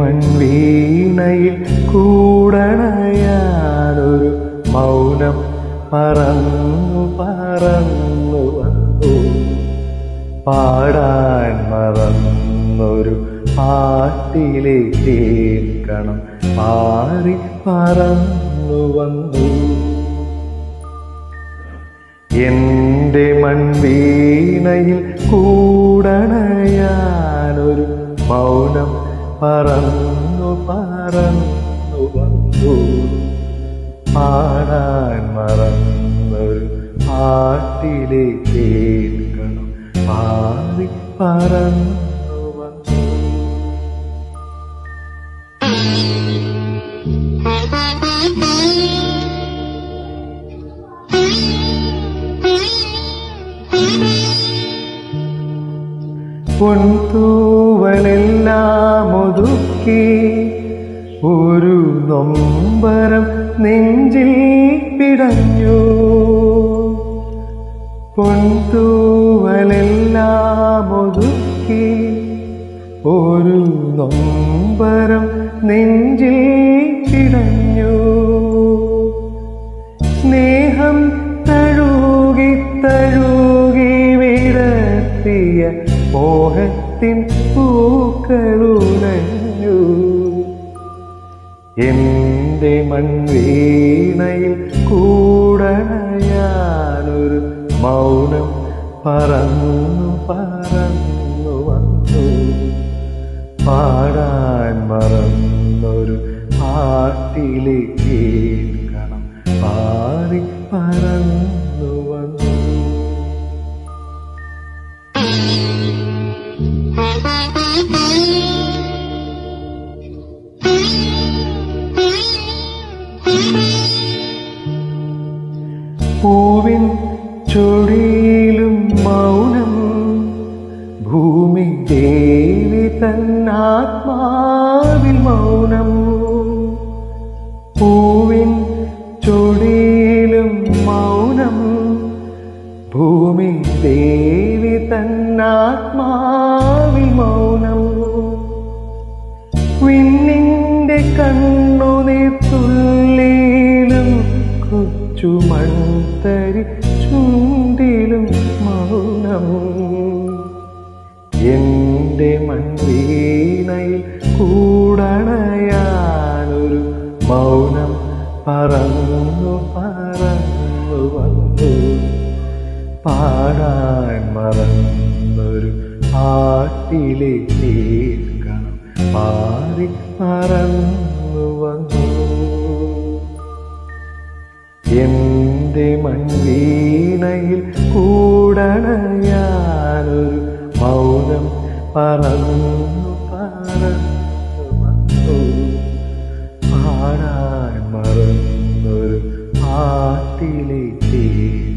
മൺവീണയിൽ കൂടണയാനൊരു മൗനം പറന്നു പറന്നു വന്നു. പാടാൻ മറന്നൊരു പാട്ടിലെ കേൾക്കണം പാറി പറന്നു വന്നു. എന്റെ മൺവീണയിൽ കൂടണയാനൊരു മൗനം പറന്നു പറന്നു വന്നു. പാടാൻ മറന്നൊരു പാട്ടിലെ കേൾക്കണം പാറി പറന്നു വന്നു. പൊൻതൂവലെല്ലാം ഒതുക്കി ഒരു നൊമ്പരം നെഞ്ചിൽ പിടഞ്ഞു. പൊൻതൂവലെല്ലാം ഒതുക്കി ഒരു നൊമ്പരം നെഞ്ചിൽ പിടഞ്ഞു. സ്നേഹം തഴുകി തഴുകി വിടർത്തിയ മോഹത്തിൻ പൂക്കളുലഞ്ഞു. എന്റെ മൺവീണയിൽ കൂടണയാനൊരു മൗനം പറന്നു പറന്നു വന്നു. പാടാൻ മറന്നൊരു പാട്ടിലെ കേൾക്കണം പാറി പറന്നു വന്നു. പൂവിൻ ചുഴിയിലും മൗനം ഭൂമി ദേവി തന്നാത്മാവിൽ മൗനം. പൂവിൻ ചുഴിയിലും മൗനം ഭൂമി ദേവി തന്നാത്മാവിൽ മൗനം. വിണ്ണിന്റെ കണ്ണുനീർ തുള്ളിയിലും കൊച്ചുമൺതരി ചുണ്ടിലും മൗനം. എന്റെ മൺവീണയിൽ കൂടണയാനൊരു മൗനം പറന്നു പറന്നു വന്നു. പാടാൻ മറന്നൊരു പാട്ടിലെ കേൾക്കണം പാറി പറന്നു വന്നു. എന്റെ മൺവീണയിൽ കൂടണയാനൊരു മൗനം പറന്നു പറന്നു വന്നു. പാടാൻ മറന്നൊരു പാട്ടിലെ